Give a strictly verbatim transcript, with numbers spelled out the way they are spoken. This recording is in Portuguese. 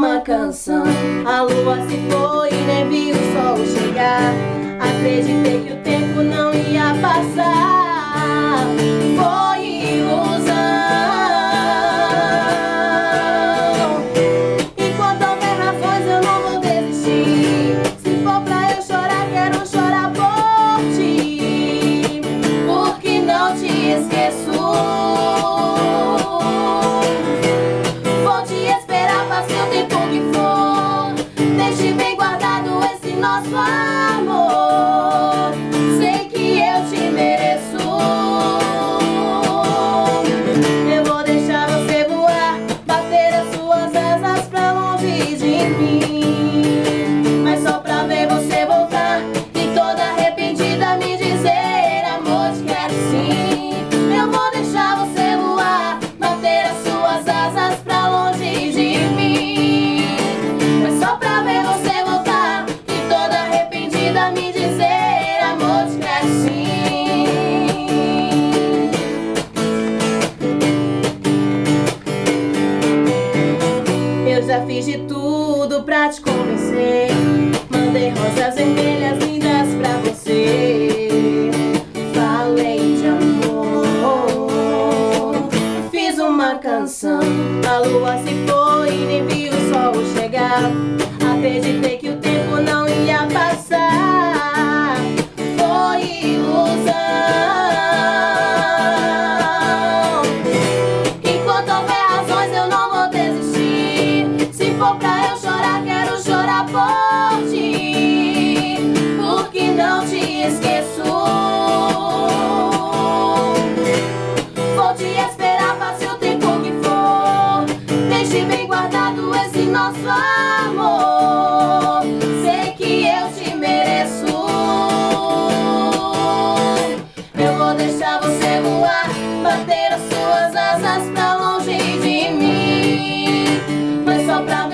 uma canção. A lua se foi e nem vi o sol chegar. Acreditei que o tempo não ia passar. Foi ilusão. Enquanto houver razões eu não vou desistir. Se for pra eu chorar, quero chorar por ti, porque não te esqueço. Vou te esperar, passe o tempo que for. Deixe bem guardado esse nosso amor. Sei que eu te mereço. Eu vou deixar você voar, bater as suas asas pra longe de mim, mas só pra ver você voltar e toda arrependida me dizer: amor, te quero sim. Eu vou deixar você voar, bater as suas asas pra longe de mim, mas só pra ver você voltar e toda arrependida me dizer: amor, te quero sim. Eu já fiz de tudo pra te convencer. Mandei rosas vermelhas lindas pra você. Falei de amor, fiz uma canção. A lua se foi e nem vi o sol chegar. Acreditei que o tempo não ia passar. Foi ilusão. Enquanto houver razões eu não vou desistir. Se for pra eu chorar, quero chorar por ti, porque não te esqueço. Vou te esperar, passe o tempo que for. Deixe bem guardado esse nosso amor. Sei que eu te mereço. Eu vou deixar você voar, bater as suas asas pra longe de mim, mas só pra